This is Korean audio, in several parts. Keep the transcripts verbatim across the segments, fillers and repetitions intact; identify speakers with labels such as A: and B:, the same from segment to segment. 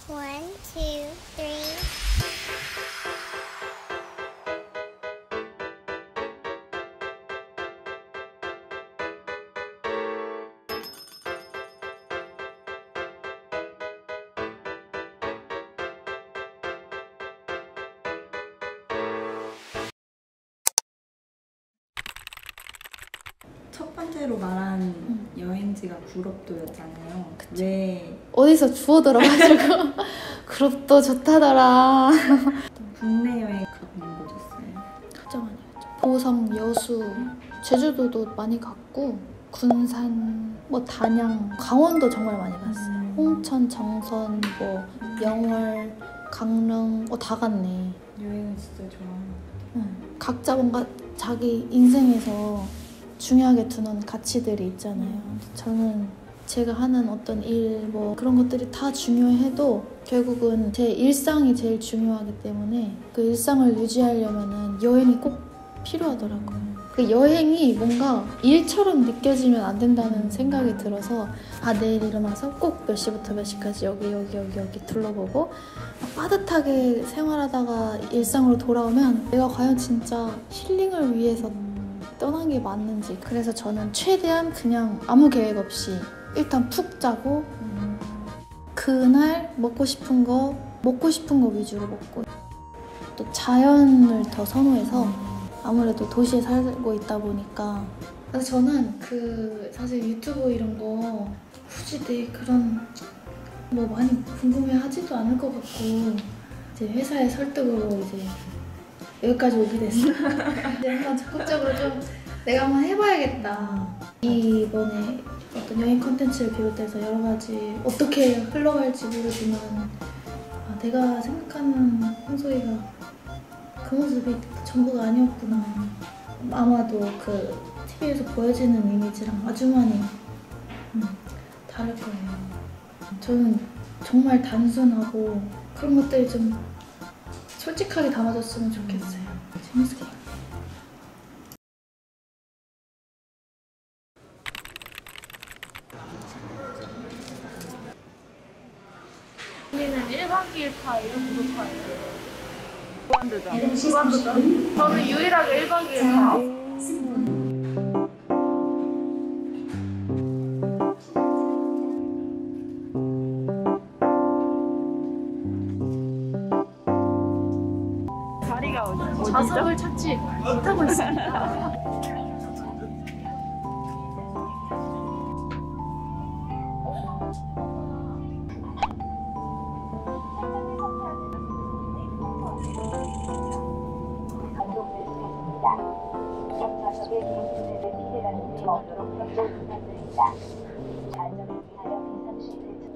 A: One, two, three.
B: 첫 번째로 말한 음. 여행지가 구럽도였잖아요. 그쵸? 왜?
C: 어디서 주워 들어가지고 구럽도 좋다더라.
B: 국내 여행 가본 곳이었어요?
C: 진짜 많이 갔죠. 보성, 여수, 제주도도 많이 갔고 군산, 뭐 단양, 강원도 정말 많이 갔어요. 음. 홍천, 정선, 뭐 영월, 강릉 어, 다 갔네.
B: 여행을 진짜 좋아하는 것 같아요.
C: 응. 각자 뭔가 자기 인생에서 중요하게 두는 가치들이 있잖아요. 저는 제가 하는 어떤 일, 뭐 그런 것들이 다 중요해도 결국은 제 일상이 제일 중요하기 때문에 그 일상을 유지하려면 여행이 꼭 필요하더라고요. 그 여행이 뭔가 일처럼 느껴지면 안 된다는 생각이 들어서 아 내일 일어나서 꼭 몇 시부터 몇 시까지 여기 여기 여기 여기 둘러보고 빠듯하게 생활하다가 일상으로 돌아오면 내가 과연 진짜 힐링을 위해서 떠난 게 맞는지. 그래서 저는 최대한 그냥 아무 계획 없이 일단 푹 자고 음. 그날 먹고 싶은 거 먹고 싶은 거 위주로 먹고 또 자연을 더 선호해서 아무래도 도시에 살고 있다 보니까 그래서 저는 그 사실 유튜브 이런 거 굳이 내 그런 뭐 많이 궁금해 하지도 않을 것 같고 이제 회사의 설득으로 이제 여기까지 오게 됐어. 이제 한번 적극적으로 좀 내가 한번 해봐야겠다. 이번에 어떤 여행 컨텐츠를 비롯해서 여러 가지 어떻게 흘러갈지 모르지만 아, 내가 생각하는 홍소희가 그 모습이 전부가 아니었구나. 아마도 그 티비에서 보여지는 이미지랑 아주 많이 음, 다를 거예요. 저는 정말 단순하고 그런 것들이 좀 솔직하게 담아줬으면 좋겠어요. 재밌을 것 같아요.
D: 우리는 일 박 이 일 파 이런 구독파예요. 무한도전. 무한도전. 저는 유일하게 일 박 이 일 파. 자리가 어디죠? 좌석을 찾지 못하고 있습니다.
E: 좌석에 계신 분들을 피해가는 데 없도록 협조 부탁드립니다. 안전을 위하여 비상시 대처.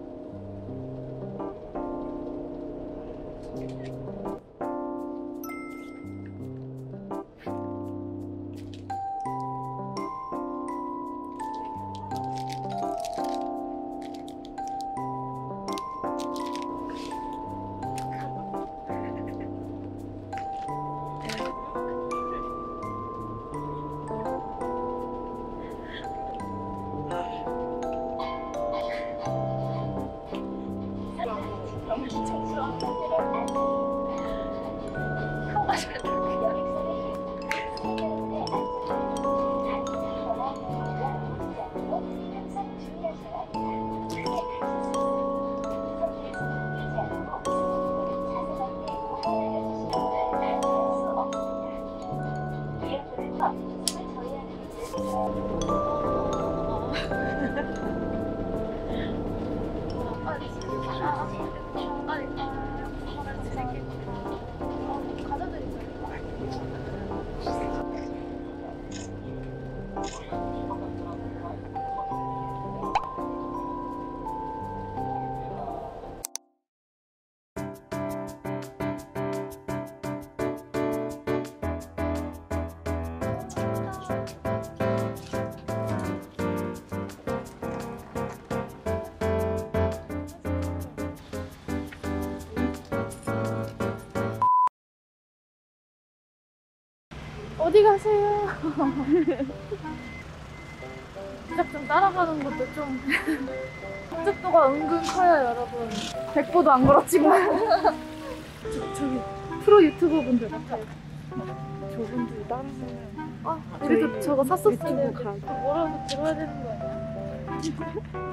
D: 어디 가세요? 제작진 따라가는 것도 좀 만족도가 은근 커요, 여러분. 백보도 안 걸었지만. 저, 저기 프로 유튜버 분들 같아요.
F: 저분들 따라서는
D: 아, 그래도 저거 샀었어야 되는데 뭐라고 들어야 되는 거 아니야?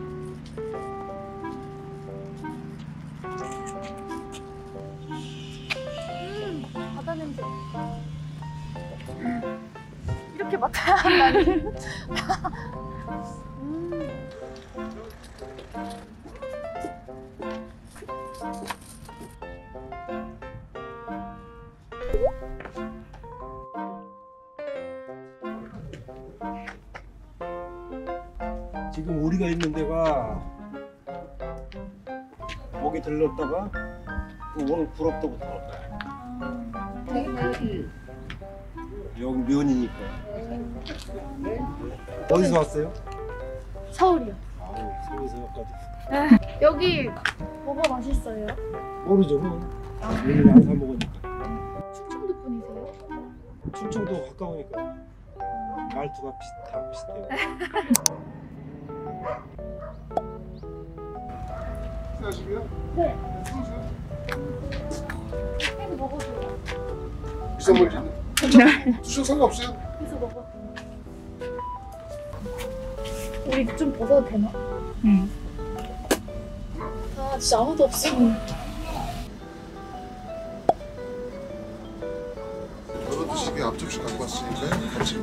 D: 음, 바다 냄새. 음, 이렇게 맡아야 한다니. 음.
G: 지금 우리가 있는 데가 거기 들렀다가 또 오늘 부럽다고 들었다. 여기 면이니까. 어디서 왔어요?
D: 서울이요.
G: 아우, 서울에서까지.
D: 여기 뭐가 맛있어요?
G: 모르죠. 뭐. 여기 안 사 먹으니까.
D: 충청도 분이세요?
G: 충청도 가까우니까 말투가 비슷, 다 비슷해요.
H: 하시고요?
D: 네.
H: 주세요.
D: 해서 먹어줘요.
H: 비싼 물지? 주셔도 상관없어요.
D: 해서 먹어. 우리 좀 벗어도 되나?
B: 응.
D: 아 진짜 아무도 없어.
H: 여러 드시게 앞접시 갖고 왔으니까 같이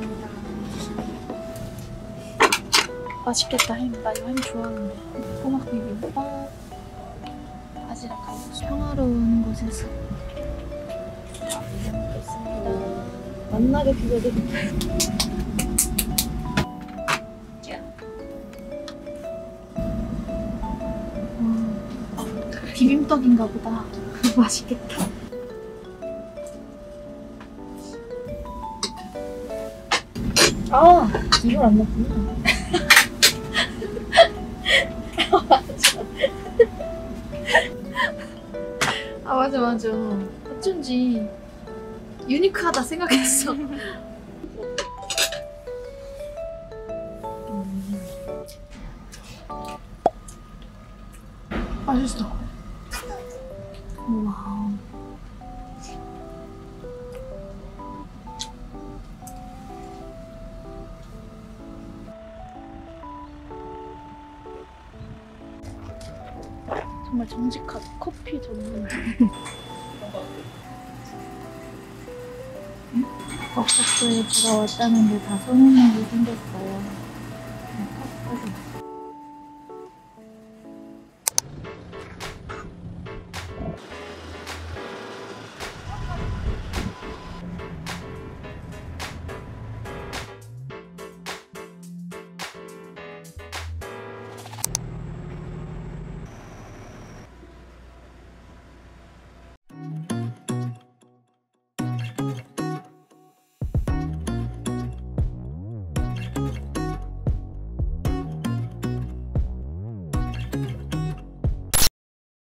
C: 맛있겠다 햄. 나 이거 햄 좋아하는데. 토막 비빔밥, 바지락 갈비. 평화로운 곳에서 비벼 먹겠습니다.
D: 만나게 비벼드릴게요.
C: 비빔떡인가 보다. 맛있겠다.
D: 아 이걸 안 넣었구나. 아 맞아 맞아. 어쩐지 유니크하다 생각했어. 맛있어.
C: 와우.
D: 정말 정직하다. 커피 전문.
C: 버퍼스에 제가 왔다는데 다 손해내게 생겼어요.